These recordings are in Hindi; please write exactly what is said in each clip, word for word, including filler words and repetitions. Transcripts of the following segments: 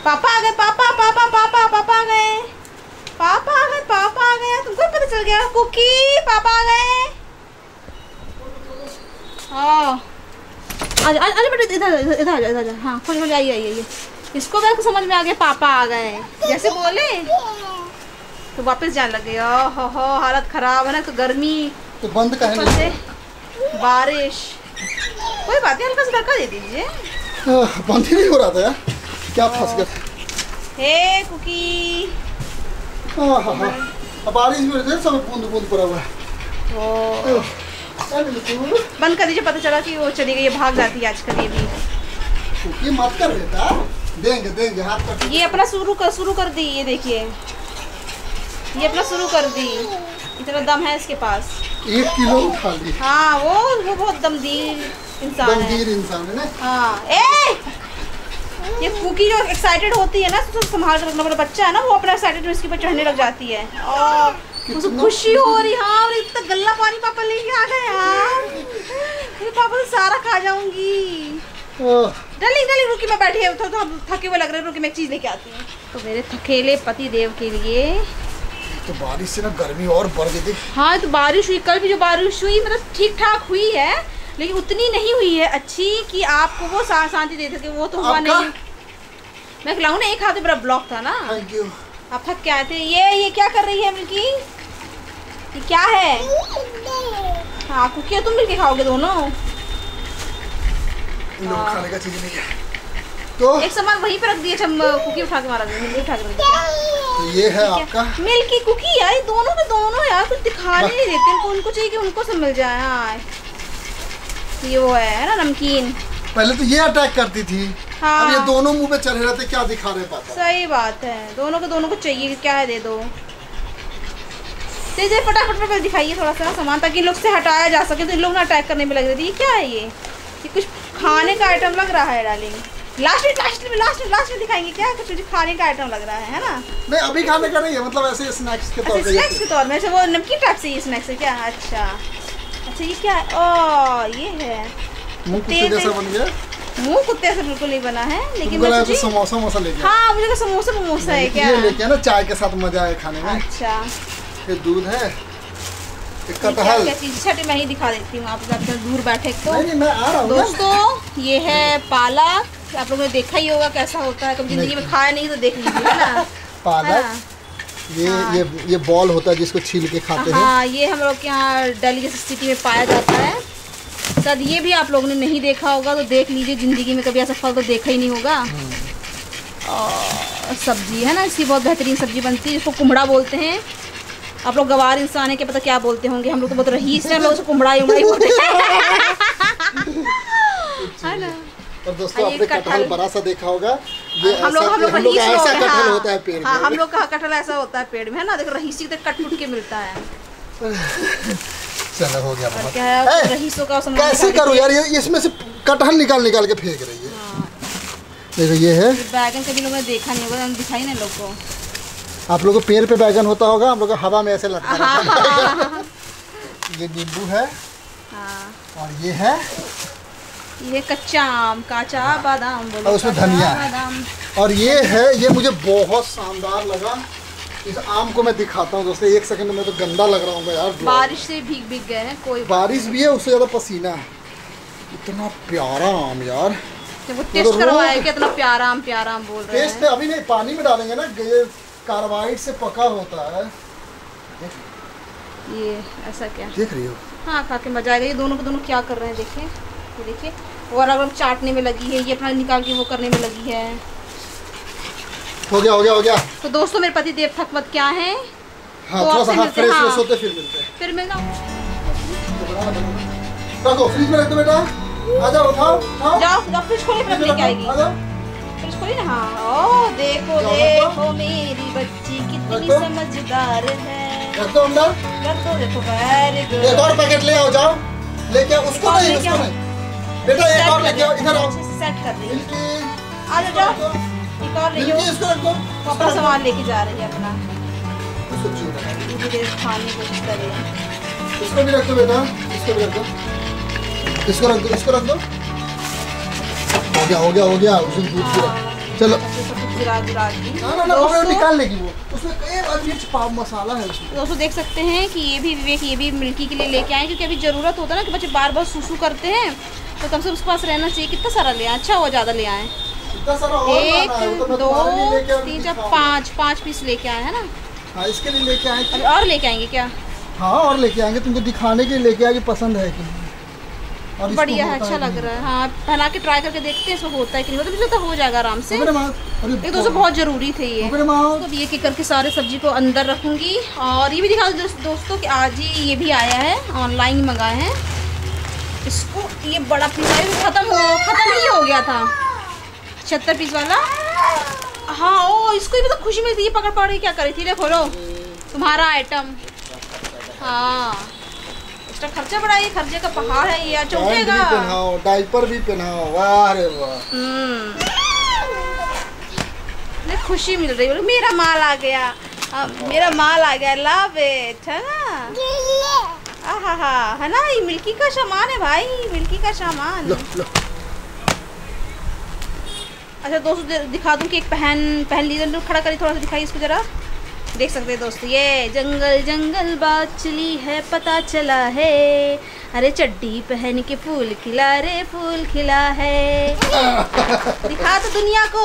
पापा आ गए, पापा पापा पापा पापा आ गए, पापा आ गए, पापा आ गए। तुमको पता चल गया कुकी पापा आ गए। हाँ आजा आजा बेटा, इधर इधर आ जा, इधर आ। हाँ खोल खोल, आइए आइए। इसको भी समझ में आ गया पापा आ गए, जैसे बोले तो वापस जाने लगे। हो हो हालत खराब है ना, तो गर्मी तो बंद करने से बारिश। कोई बात नहीं, हल्का सा धक्का दे दीजिए। बंद ही नहीं हो रहा था यार, क्या फंस गया। Hey Cookie. हाँ हाँ हाँ, अब बारिश में देख सब बूंद बूंद पड़ा हुआ है। बंद कर दीजिए, पता चला कि वो चली गई, भाग जाती है आजकल। ये भी ये मत कर बेटा, देंगे देंगे हाथ पर। ये अपना शुरू कर शुरू कर दी, ये देखिए ये अपना शुरू कर दी। इतना दम है इसके पास, एक किलो उठा ली। हाँ वो वो बहुत दमदीर इंसान है। दमदीर इंसान है ना। हाँ ए ये कुकी जो एक्साइटेड होती है ना, तो संभाल कर रखना पड़ता। बच्चा है ना, वो अपना एक्साइटेड इसके ऊपर चढ़ने लग जाती है और मुझे खुशी हो रही। हाँ और इतना गल्ला पानी पापा लेके आ गए यार, ये पापा तो सारा खा जाऊंगी। डली डली रुकी, मैं बैठी है तो, तो थके हुए लग रहे हैं, रुकी मैं एक चीज लेके आती हूँ। तो मेरे थकेले पति देव के लिए तो बारिश से ना गर्मी और बढ़ गई थी। हाँ तो बारिश हुई, कल भी जो बारिश हुई मतलब ठीक ठाक हुई है, लेकिन उतनी नहीं हुई है अच्छी कि आपको वो शांति दे सके। वो तो हुआ नहीं। मैं खिलाऊँ ना, एक हाथ मेरा ब्लॉक था ना। Thank you. आप थक के आए थे। ये ये क्या कर रही है मिल्की, ये क्या है? हाँ कुकी तुम मिलके खाओगे दोनों। हाँ। खाने का चीज नहीं है तो एक सामान वहीं पे रख दिए, कुकी उठा के मारा मिल्की उठा के रख दिया। तो ये है आपका मिल्की कुकी यार, दोनों के दोनों यार कुछ दिखाने नहीं देते उनको, उनको चाहिए कि उनको सब मिल जाए। हाँ ये वो है ना नमकीन, पहले तो ये अटैक करती थी। हाँ। अब ये दोनों मुंह पे चढ़े रहते, क्या दिखा रहे पापा। सही बात है, दोनों को दोनों को चाहिए, क्या है दे दो। तेज फटाफट फटाफट दिखाइए थोड़ा सा सामान, ताकि इन लोग से हटाया जा सके। तो इन लोग ना अटैक करने में लग रहे थे। ये क्या है, ये ये कुछ खाने का आइटम लग रहा है डार्लिंग। लास्ट में लास्ट में लास्ट में लास्ट में दिखाएंगे क्या, कुछ खाने का आइटम लग रहा है, है ना? नहीं अभी खाने का नहीं है, मतलब ऐसे स्नैक्स के तौर पे। स्नैक्स के तौर में वो नमकीन टाइप से ये स्नैक्स है क्या? अच्छा अच्छा ये क्या है? ओ ये है मुंह कुत्ते जैसा बन गया। मुंह कुत्ते से बिल्कुल नहीं बना है, लेकिन मैं तो समोसा समोसा लेके। हाँ मुझे तो समोसा समोसा है क्या? ये लेके ना चाय के साथ मजा आए खाने में। अच्छा ये दूध है, कटहल। क्या चीज छठी मैं ही दिखा देती हूँ, आप दूर बैठे तो। नहीं, मैं आ रहा हूँ दोस्तों ये है पालक, आप लोगों ने देखा ही होगा कैसा होता है, कभी जिंदगी में खाया नहीं तो देख लीजिए ना। पालक ये हाँ। ये ये बॉल होता है जिसको छील के खाते हैं। हाँ ये हम लोग के यहाँ दिल्ली जैसी सिटी में पाया जाता है। शायद ये भी आप लोगों ने नहीं देखा होगा, तो देख लीजिए, जिंदगी में कभी ऐसा फल तो देखा ही नहीं होगा। और सब्जी है ना, इसकी बहुत बेहतरीन सब्जी बनती है, जिसको कुमड़ा बोलते हैं। आप लोग गवार इंसान है, क्या पता क्या बोलते होंगे, हम लोग तो बहुत रहीस है, हम लोग उसको कुमड़ा ही उमड़ा ही बोलते हैं ना। और दोस्तों आपने कटहल बड़ा सा देखा होगा, ये हम लोग हम लोग हम लोग ऐसा कटहल होता है पेड़ में। हाँ हम लोग का कटहल ऐसा होता है पेड़ में, है ना? देखो रहीसी की तरह कट फुट के मिलता है। चलो हो गया बहुत। क्या है रहीसों का सामान कैसे करूँ यार, ये इसमें से कटहल निकाल निकाल के फेंक रही है। देखो ये है बैगन, कभी लोगों ने देखा नहीं होगा, दिखाई ना लोग को। आप लोगों को पेड़ पे बैगन होता होगा, हम लोग हवा में ऐसे लटका रहता है। ये नींबू है और ये है ये कच्चा आम, काचा बादाम बोलो, और उसमें धनिया है। और ये है, ये मुझे बहुत शानदार लगा। इस आम को मैं दिखाता हूँ दोस्तों, एक सेकंड में तो गंदा लग रहा हूँ यार, बारिश से भीग भीग गए हैं। कोई बारिश भी है, उससे ज्यादा पसीना है। इतना प्यारा आम यार, वो टेस्ट करवाया कि इतना प्यारा आम प्यारा आम बोल रहे हैं। टेस्ट अभी नहीं, पानी में डालेंगे ना, ये कार्बाइड से पका होता है। ये ऐसा क्या देख रही हो? हाँ खा के मजा आएगा। ये दोनों को दोनों क्या कर रहे हैं देखिए, ये देखिए। और अगर चाटने में लगी है, ये अपना निकाल के वो करने में लगी है। हो गया हो गया हो गया। तो दोस्तों मेरे पति देव थक मत क्या है, हाँ, थोड़ा सा हाथ फ्रेश फ्रेश होते फिर मिलते हैं। फिर मिलना। रखो फ्रिज में रख दो बेटा, आ जाओ उठाओ जाओ जाओ, फ्रिज खोलिए फिर लेके आएगी। फ्रिज खोलिए ना। हाँ ओ देखो देखो मेरी बच्ची कितनी समझदार है। कर दो अंदर, कर दो, देखो वेरी गुड। एक और पैकेट ले आओ, जाओ लेके आओ। उसको नहीं, उसको नहीं बेटा, एक और लेके आओ, इधर आओ। सेट कर रही है, आ जाओ, एक और ले जाओ। इसको रख दो, अपना सामान लेके जा रही है अपना, उसको चीज़ मुझे खाने को कुछ करे। इसको भी रख दो बेटा, इसको भी रख दो, इसको रख दो, इसको रख दो। हो गया हो गया हो गया, उसमें दूध भी रख। चलो। सब कुछ गिरा गिरा दी। ना ना ना वो निकाल लेगी वो, उसमें कई मिर्च पाव मसाला है उसमें। दोस्तों देख सकते हैं कि ये भी विवेक ये भी मिल्की के लिए लेके आए, क्योंकि अभी ज़रूरत होता है ना कि बच्चे बार बार सूसू करते हैं, तो कम से कम उसके पास रहना चाहिए। कितना सारा ले आए, अच्छा हुआ ज़्यादा ले आए। एक दो तीन चार पाँच पाँच पीस लेके आए हैं ना। हाँ इसके लिए लेके आए। अभी और लेके आएंगे क्या? हाँ और लेके आएंगे, तुमको दिखाने के लिए लेके आएंगे, पसंद है कि नहीं। और बढ़िया है, अच्छा लग रहा है। हाँ पहना के ट्राई करके देखते हैं इसको होता है कि नहीं होता। मुझे तो हो जाएगा आराम से। एक दोस्तों बहुत ज़रूरी थे ये। तो अब ये के करके सारे सब्जी को अंदर रखूँगी। और ये भी दिखा दो दोस्तों कि आज ही ये भी आया है, ऑनलाइन ही मंगाए हैं इसको। ये बड़ा पीस ख़त्म हो ख़त्म ही हो गया था, छिहत्तर पीस वाला। हाँ ओ इसको ही मतलब खुशी मिलती है, पकड़ पकड़ के क्या करी थी। देखो लो तुम्हारा आइटम। हाँ एक्स्ट्रा खर्चा बढ़ा, ये खर्चे का पहाड़ है ये, चौंकेगा। डायपर भी पहनाओ, वाह रे वाह। खुशी मिल रही है, मेरा माल आ गया। आ, मेरा माल आ गया, लव इट है ना। हाँ हाँ है ना, ये मिल्की का सामान है भाई, मिल्की का सामान। लो, लो। अच्छा दोस्तों दिखा दूं कि एक पहन पहन लीजिए, खड़ा करिए थोड़ा सा, दिखाइए इसको जरा। देख सकते हैं दोस्तों, ये जंगल जंगल बात चली है पता चला है, अरे चड्डी पहन के फूल खिला रे फूल खिला है। दिखा तो दुनिया को,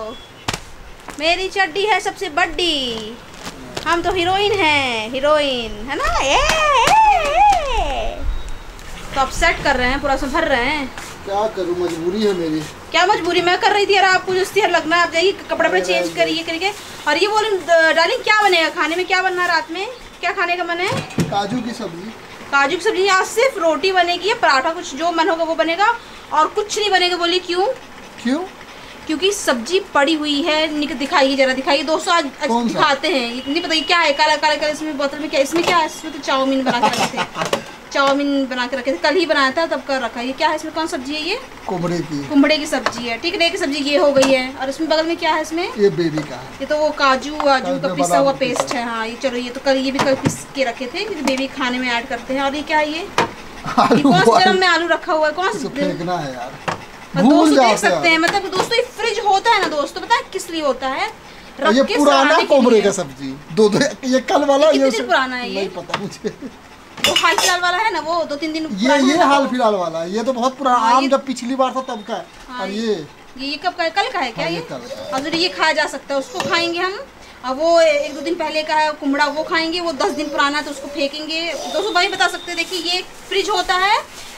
मेरी चड्डी है सबसे बड़ी, हम तो हीरोइन हैं, हीरोइन है ना। ए, ए, ए। तो आप सेट कर रहे हैं, पूरा उसमें भर रहे हैं। क्या करूं, मजबूरी है मेरी। क्या मजबूरी, मैं कर रही थी यार, आपको जस्ती लगना है, आप जाइए कपड़े वपड़े चेंज करिए करिए। और ये बोल डार्लिंग क्या बनेगा खाने में, क्या बनना है रात में, क्या खाने का मन है? काजू की सब्जी। काजू की सब्जी, आज सिर्फ रोटी बनेगी, पराठा, कुछ जो मन होगा वो बनेगा और कुछ नहीं बनेगा। बोलिए क्यों? क्यों? क्योंकि सब्जी पड़ी हुई है। दिखाइए जरा, दिखाइए दोस्तों, आज, आज दिखाते हैं। नहीं पता क्या है, काला काला काला इसमें बोतल में क्या, इसमें क्या है? इसमें तो चाउमीन बना के रखे थे, चाउमीन बना के रखे थे, कल ही बनाया था तब कर रखा है। ये क्या है इसमें, कौन सब्जी है ये? कुमड़े की। कुमड़े की सब्जी है, ठीक है। एक सब्जी ये हो गई है, और इसमें बगल में क्या है इसमें? ये बेबी का है। ये तो वो काजू वाजू का पिसा हुआ पेस्ट है। हाँ ये चलो, ये तो कल ये भी कल पीस के रखे थे, बेबी खाने में ऐड करते हैं। और ये क्या है, ये कौन से जन्म में आलू रखा हुआ है, कौन सा फेंकना है यार। दोस्तों देख सकते हैं, मतलब दोस्तों ये फ्रिज होता है ना दोस्तों, पता है किस लिए होता है? ये पुराना कोमरे का सब्जी, दो दो ये कल वाला, ये पुराना है, ये नहीं पता मुझे। वो हाल फिलहाल वाला है ना, वो दो तीन दिन ये ये हाल फिलहाल वाला है, ये तो बहुत पुराना। हाँ, आम जब पिछली बार था तब का है। हाँ, और ये ये कब का है, कल का है क्या? हाँ, ये अगर ये खाया जा सकता है, उसको खाएंगे हम। और वो एक दो दिन पहले का है कुमड़ा, वो खाएंगे। वो दस दिन पुराना है तो उसको फेंकेंगे। दोस्तों वही बता सकते हैं, देखिए ये फ्रिज होता है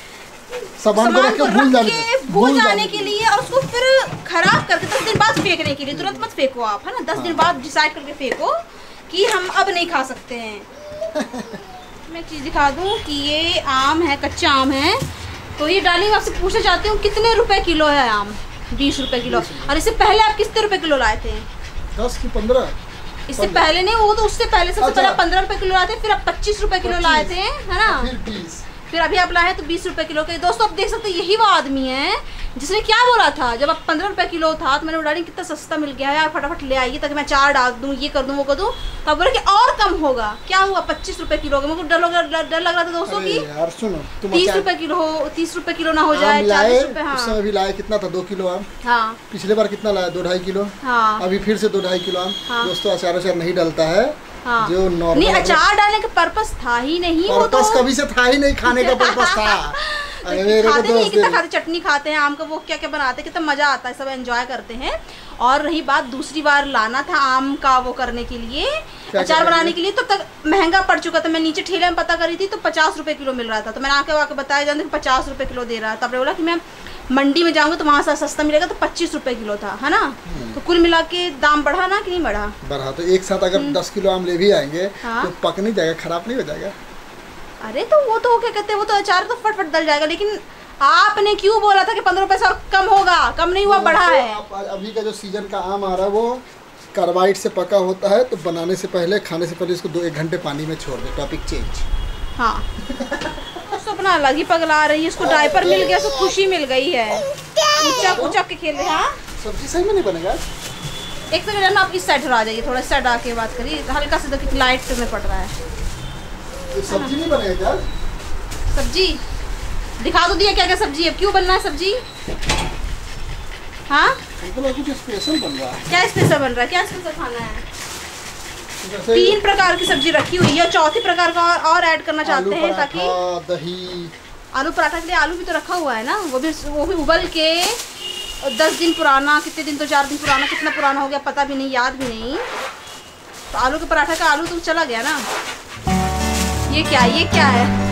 सामान को रख के भूल जाने के भूल जाने के लिए, और उसको फिर खराब करके दस दिन बाद फेंकने के लिए। तुरंत मत फेंको आप, है ना, दस दिन बाद डिसाइड करके फेंको कि हम अब नहीं खा सकते हैं। मैं एक चीज़ दिखा दूं कि ये आम है, कच्चा आम है। तो ये डार्लिंग आपसे पूछना चाहती हूँ कितने रुपए किलो है आम? बीस रुपए किलो। और इससे पहले आप कितने रुपए किलो लाए थे? दस की पंद्रह। इससे पहले नहीं, वो तो उससे पहले, सबसे पहले पंद्रह रुपए किलो लाए थे, फिर आप पच्चीस रुपए किलो लाए थे, है ना, फिर बीस, फिर अभी आप लाए तो बीस रुपए किलो के। दोस्तों आप देख सकते हैं, यही वो आदमी है जिसने क्या बोला था जब आप पंद्रह रुपए किलो था, तो मैंने डाली कितना सस्ता मिल गया है यार, फटाफट ले आइए ताकि मैं चार डाल दूँ, ये कर दूँ, वो कर दूँ। तो बोला कि और कम होगा, क्या हुआ? पच्चीस रुपए किलो का। मुझे डर लग रहा डर लग रहा था दोस्तों की यार सुनो, तीस रुपए किलो हो, तीस रुपए किलो ना हो जाए, चालीस रुपए। हाँ उस समय भी लाया कितना था? दो किलो आम। हाँ पिछले बार कितना लाया? दो ढाई किलो। हाँ अभी फिर से दो ढाई किलो आम। हाँ। दोस्तों अचार अचार नहीं डलता है। हाँ। जो नॉर्मल नहीं, अचार डालने का पर्पस था ही नहीं, वो तो कभी से था ही नहीं, खाने का पर्पस था। मेरे खाते नहीं, कितना खाते, चटनी खाते हैं आम का, वो क्या क्या बनाते हैं, कितना मजा आता है, सब एंजॉय करते हैं। और रही बात दूसरी बार लाना था आम का वो करने के लिए, अचार बनाने के लिए, तब तक महंगा पड़ चुका था। मैं नीचे ठेले में पता करी थी तो पचास रुपए किलो मिल रहा था। तो मैंने आके आके बताया जाने पचास रुपए किलो दे रहा था। तब बोला कि मैं मंडी में जाऊंगा तो वहाँ से सस्ता मिलेगा, तो पच्चीस रुपए किलो था, है ना। तो कुल मिला के दाम बढ़ा ना कि नहीं बढ़ा? बढ़ा। तो एक साथ अगर दस किलो आम ले भी आएंगे हाँ? तो पक नहीं जाएगा, खराब नहीं हो जाएगा? अरे तो वो तो क्या कहते हैं, वो तो अचार तो फटफट डल जाएगा। लेकिन आपने क्यों बोला था कि पंद्रह रुपए से और कम होगा? कम नहीं हुआ, बढ़ा है। अभी का जो सीजन का आम आ रहा है वो कार्बाइड से पका होता है, तो बनाने से पहले, खाने से पहले इसको दो एक घंटे पानी में छोड़ दे। Topic change. हाँ तो अपना अलग ही पगला रही है, इसको डायपर मिल गया, उसको खुशी मिल गई है, ऊंचा ऊंचा के खेल रहे। हाँ सब्जी सही में नहीं बनेगा। एक सेकंड ना, आप इस साइड आ जाइए, थोड़ा इस साइड आके बात करिए, हल्का सा देखिए लाइट में पड़ रहा है। ये सब्जी नहीं बनेगा क्या? सब्जी दिखा दो दिया क्या क्या सब्जी है, क्यों बनना है सब्जी? हाँ मतलब कुछ स्पेशल बन रहा है। क्या स्पेशल बन रहा है? क्या स्पेशल खाना है? जैसे तीन प्रकार की सब्जी रखी हुई है, चौथी प्रकार का और, और ऐड करना चाहते हैं ताकि दही। आलू पराठा के लिए आलू भी तो रखा हुआ है ना, वो भी वो भी उबल के दस दिन पुराना, कितने दिन तो चार दिन पुराना, कितना पुराना हो गया पता भी नहीं, याद भी नहीं। तो आलू के पराठा का आलू तो चला गया ना। ये क्या ये क्या है?